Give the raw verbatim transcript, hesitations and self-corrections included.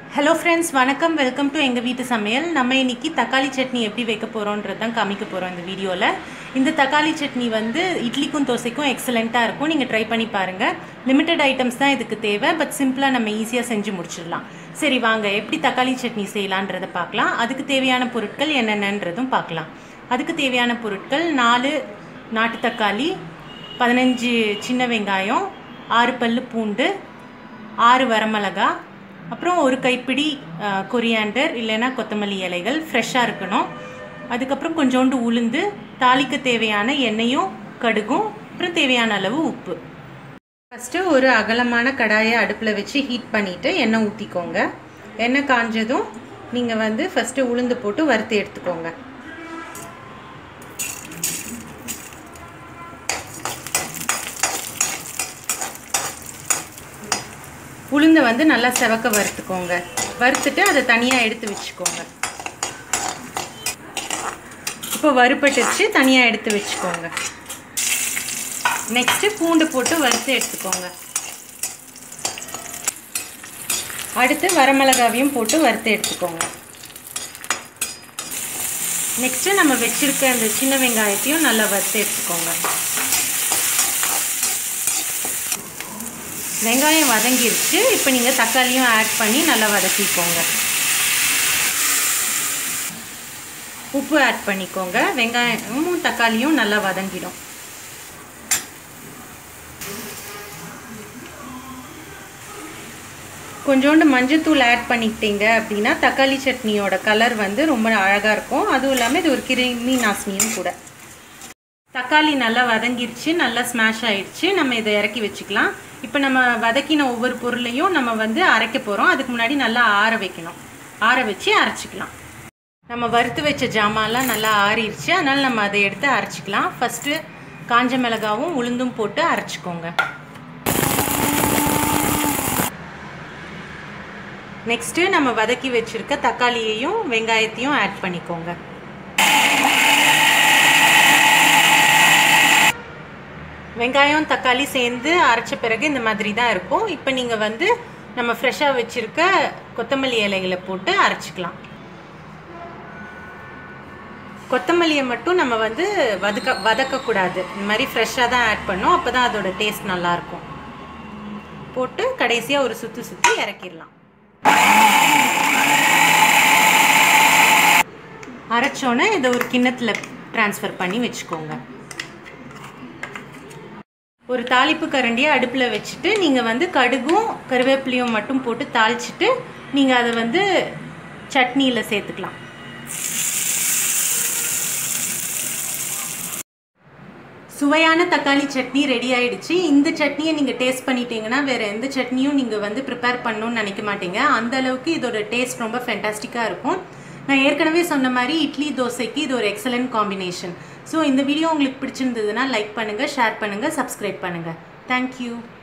Hello friends, வணக்கம் welcome to எங்க வீட்டு சமையல். நம்ம இன்னைக்கு தக்காளி சட்னி எப்படி வைக்க போறோம்ன்றத தான் காமிக்க போறோம் இந்த வீடியோல. இந்த தக்காளி சட்னி வந்து இட்லிக்கும் தோசைக்கும் எக்ஸலென்ட்டா இருக்கும். நீங்க ட்ரை பண்ணி பாருங்க. லிமிட்டட் ஐட்டம்ஸ் தான் இதுக்கு தேவை, பட் சிம்பிளா நம்ம ஈஸியா செஞ்சு முடிச்சிடலாம். சரி வாங்க எப்படி தக்காளி சட்னி செய்யலாம்ன்றத பார்க்கலாம். அதுக்கு தேவையான பொருட்கள் என்னென்னன்றதும் பார்க்கலாம். அதுக்கு தேவையான பொருட்கள் நாலு நாட்டு தக்காளி, பதினஞ்சு சின்ன வெங்காயம், ஆறு பல்லு பூண்டு, ஆறு வரமிளகாய், அப்புறம் ஒரு கைப்பிடி கொரியாண்டர் இல்லைன்னா கொத்தமல்லி இலைகள் ஃப்ரெஷ்ஷாக இருக்கணும். அதுக்கப்புறம் கொஞ்சோண்டு உளுந்து, தாளிக்க தேவையான எண்ணெயும் கடுகும், அப்புறம் தேவையான அளவு உப்பு. ஃபஸ்ட்டு ஒரு அகலமான கடாயை அடுப்பில் வச்சு ஹீட் பண்ணிவிட்டு எண்ணெய் ஊற்றிக்கோங்க. எண்ணெய் காஞ்சதும் நீங்கள் வந்து ஃபஸ்ட்டு உளுந்து போட்டு வறுத்து எடுத்துக்கோங்க. உளுந்தை வந்து நல்லா செவக்க வறுத்துக்கோங்க. வறுத்துட்டு அதை தனியாக எடுத்து வச்சுக்கோங்க. இப்போ வறுப்பட்டுச்சு, தனியாக எடுத்து வச்சுக்கோங்க. நெக்ஸ்ட்டு பூண்டு போட்டு வறுத்து எடுத்துக்கோங்க. அடுத்து வரமிளகாவையும் போட்டு வறுத்து எடுத்துக்கோங்க. நெக்ஸ்ட்டு நம்ம வச்சுருக்க அந்த சின்ன வெங்காயத்தையும் நல்லா வறுத்து எடுத்துக்கோங்க. வெங்காயம் வதங்கிருச்சு. இப்போ நீங்கள் தக்காளியும் ஆட் பண்ணி நல்லா வதக்கிக்கோங்க. உப்பு ஆட் பண்ணிக்கோங்க. வெங்காயமும் தக்காளியும் நல்லா வதங்கிடும். கொஞ்சோண்டு மஞ்சத்தூள் ஆட் பண்ணிக்கிட்டீங்க அப்படின்னா தக்காளி சட்னியோட கலர் வந்து ரொம்ப அழகாக இருக்கும். அதுவும் இல்லாமல் இது ஒரு கிருமி நாசினியும் கூட. தக்காளி நல்லா வதங்கிருச்சு, நல்லா ஸ்மாஷ் ஆயிடுச்சு. நம்ம இதை இறக்கி வச்சுக்கலாம். இப்போ நம்ம வதக்கின ஒவ்வொரு பொருளையும் நம்ம வந்து அரைக்க போகிறோம். அதுக்கு முன்னாடி நல்லா ஆற வைக்கணும். ஆற வச்சு அரைச்சிக்கலாம். நம்ம வறுத்து வச்ச ஜாமான்லாம் நல்லா ஆறிடுச்சு, அதனால் நம்ம அதை எடுத்து அரைச்சிக்கலாம். ஃபஸ்ட்டு காஞ்ச மிளகாவும் உளுந்தும் போட்டு அரைச்சிக்கோங்க. நெக்ஸ்ட்டு நம்ம வதக்கி வச்சுருக்க தக்காளியையும் வெங்காயத்தையும் ஆட் பண்ணிக்கோங்க. வெங்காயம் தக்காளி சேர்ந்து அரைச்ச பிறகு இந்த மாதிரி தான் இருக்கும். இப்போ நீங்கள் வந்து நம்ம ஃப்ரெஷ்ஷாக வச்சுருக்க கொத்தமல்லி இலைகளை போட்டு அரைச்சிக்கலாம். கொத்தமல்லியை மட்டும் நம்ம வந்து வதக்க வதக்கக்கூடாது. இந்த மாதிரி ஃப்ரெஷ்ஷாக தான் ஆட் பண்ணோம். அப்போ தான் அதோட டேஸ்ட் நல்லாயிருக்கும். போட்டு கடைசியாக ஒரு சுற்றி சுற்றி இறக்கிடலாம். அரைச்சோன்னே இதை ஒரு கிண்ணத்தில் ட்ரான்ஸ்ஃபர் பண்ணி வச்சுக்கோங்க. ஒரு தாளிப்பு கரண்டியை அடுப்பில் வச்சுட்டு நீங்கள் வந்து கடுகும் கருவேப்பிலையும் மட்டும் போட்டு தாளிச்சிட்டு நீங்கள் அதை வந்து சட்னியில் சேர்த்துக்கலாம். சுவையான தக்காளி சட்னி ரெடி ஆயிடுச்சு. இந்த சட்னியை நீங்கள் டேஸ்ட் பண்ணிட்டீங்கன்னா வேறு எந்த சட்னியும் நீங்கள் வந்து ப்ரிப்பேர் பண்ணணும்னு நினைக்க மாட்டீங்க. அந்த அளவுக்கு இதோட டேஸ்ட் ரொம்ப ஃபேண்டாஸ்டிக்காக இருக்கும். நான் ஏற்கனவே சொன்ன மாதிரி இட்லி தோசைக்கு இது ஒரு எக்ஸலண்ட் காம்பினேஷன். ஸோ இந்த வீடியோ உங்களுக்கு பிடிச்சிருந்ததுன்னா லைக் பண்ணுங்கள், ஷேர் பண்ணுங்கள், சப்ஸ்கிரைப் பண்ணுங்கள். தேங்க்யூ.